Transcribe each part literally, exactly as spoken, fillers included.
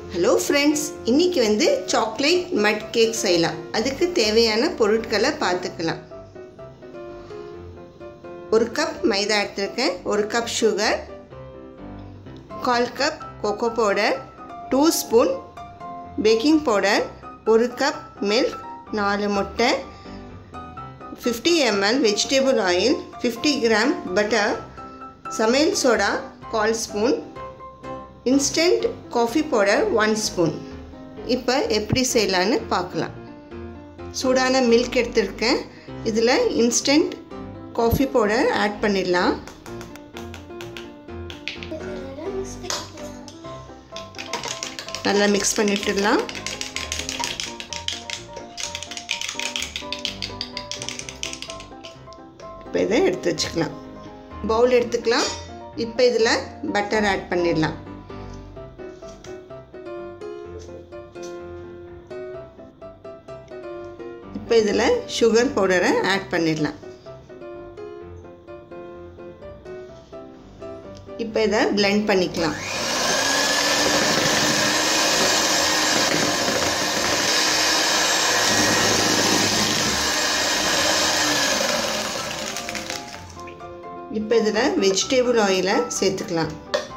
Hello friends, இன்னைக்கு வந்து chocolate mud cake செய்யலாம். அதுக்கு தேவையான பொருட்களை பார்த்துக்கலாம். ஒரு கப் மைதா எடுத்துருக்கேன், ஒரு கப் sugar, கால் cup cocoa powder, two spoon baking powder, ஒரு கப் milk, நாலு முட்டை, fifty milliliters vegetable oil, fifty grams butter, சமையல் சோடா கால் spoon, instant coffee powder one spoon. இப்போ எப்படி செய்யலாம்னு பார்க்கலாம். சூடான மில்க் எடுத்துருக்கேன், இதில் instant coffee powder ஆட் பண்ணிடலாம். நல்லா மிக்ஸ் பண்ணிட்டுடலாம். இப்போ இதை எடுத்து வச்சுக்கலாம். பவுல் எடுத்துக்கலாம். இப்போ இதில் பட்டர் ஆட் பண்ணிடலாம். இப்போ இதில் சுகர் பவுடரை ஆட் பண்ணிடலாம். இப்போ இதை பிளெண்ட் பண்ணிக்கலாம். இப்போ இதில் வெஜிடபிள் ஆயிலை சேர்த்துக்கலாம்.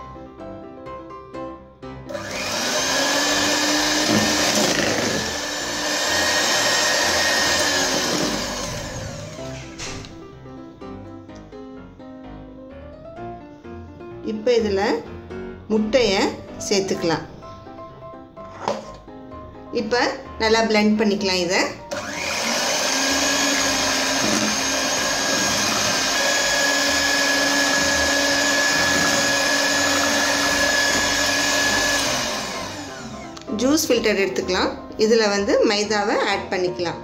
இப்போ இதில் முட்டையை சேர்த்துக்கலாம். இப்போ நல்லா பிளெண்ட் பண்ணிக்கலாம். இதை ஜூஸ் ஃபில்டர் எடுத்துக்கலாம். இதில் வந்து மைதாவை ஆட் பண்ணிக்கலாம்.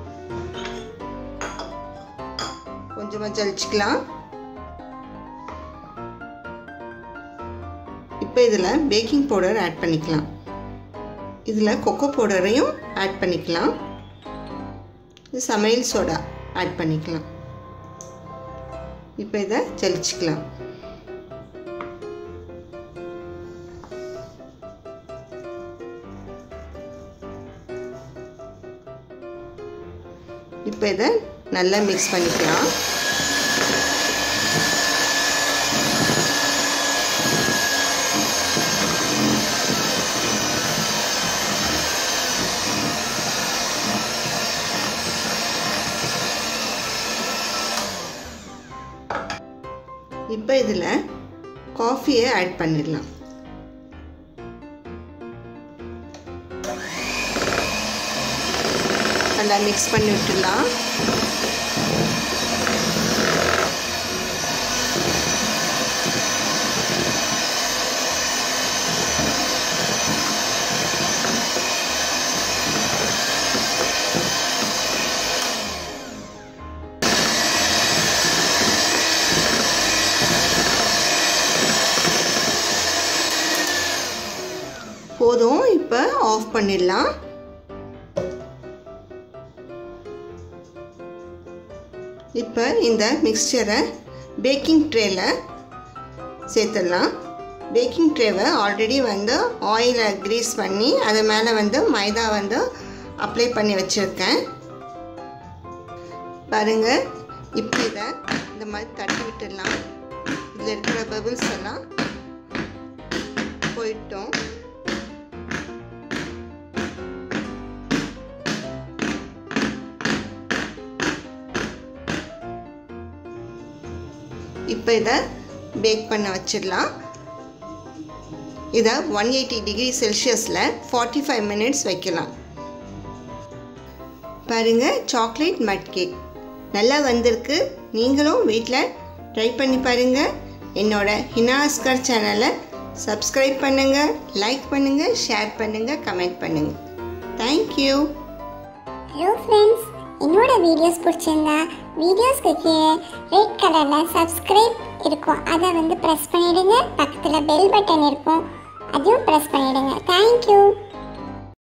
கொஞ்சமாக ஜலிச்சுக்கலாம். இப்போ இதில் பேக்கிங் பவுடர் ஆட் பண்ணிக்கலாம். இதில் கொக்கோ பவுடரையும் ஆட் பண்ணிக்கலாம். இது சமையல் சோடா ஆட் பண்ணிக்கலாம். இப்போ இதை ஜலிச்சுக்கலாம். இப்போ இதை நல்லா மிக்ஸ் பண்ணிக்கலாம். இப்போ இதில் காஃபியை ஆட் பண்ணிடலாம். நல்லா மிக்ஸ் பண்ணி விட்டுடலாம். போதும், இப்போ ஆஃப் பண்ணிடலாம். இப்போ இந்த மிக்சரை பேக்கிங் ட்ரேல சேர்த்துடலாம். பேக்கிங் ட்ரேவை ஆல்ரெடி வந்து ஆயிலை க்ரீஸ் பண்ணி அது மேலே வந்து மைதா வந்து அப்ளை பண்ணி வச்சுருக்கேன். பாருங்கள், இப்போ இதை இந்த மாதிரி தட்டி விட்டுடலாம். இதில் இருக்கிற பபிள்ஸ் எல்லாம் போயிட்டோம். இப்போ இதை பேக் பண்ண வச்சிடலாம். இதை ஒன் எயிட்டி டிகிரி செல்சியஸில் ஃபார்ட்டி ஃபைவ் மினிட்ஸ் வைக்கலாம். பாருங்கள், சாக்லேட் மட் கேக் நல்லா வந்திருக்கு. நீங்களும் வீட்டில் ட்ரை பண்ணி பாருங்கள். என்னோட ஹினா அஸ்கர் சேனலை சப்ஸ்கிரைப் பண்ணுங்கள், லைக் பண்ணுங்கள், ஷேர் பண்ணுங்கள், கமெண்ட் பண்ணுங்கள். தேங்க்யூ. ஹலோ ஃப்ரெண்ட்ஸ், என்னோட வீடியோஸ் பிடிச்சிருந்தா வீடியோஸ்க்கு கீழே ரெட் கலரில் சப்ஸ்கிரைப் இருக்கும், அதை வந்து ப்ரெஸ் பண்ணிவிடுங்க. பக்கத்தில் பெல் பட்டன் இருக்கும், அதையும் ப்ரெஸ் பண்ணிவிடுங்க. தேங்க்யூ.